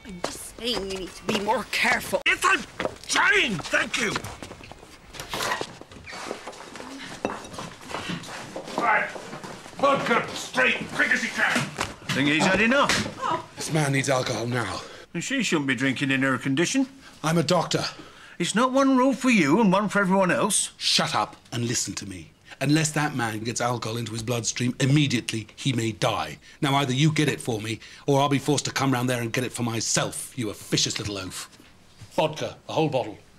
I'm just saying you need to be more careful. Yes, I'm trying. Thank you. Right. Vodka, straight, quick as you can. Think he's had enough? Oh. This man needs alcohol now. And she shouldn't be drinking in her condition. I'm a doctor. It's not one rule for you and one for everyone else. Shut up and listen to me. Unless that man gets alcohol into his bloodstream, immediately he may die. Now, either you get it for me, or I'll be forced to come round there and get it for myself, you officious little oaf. Vodka, a whole bottle.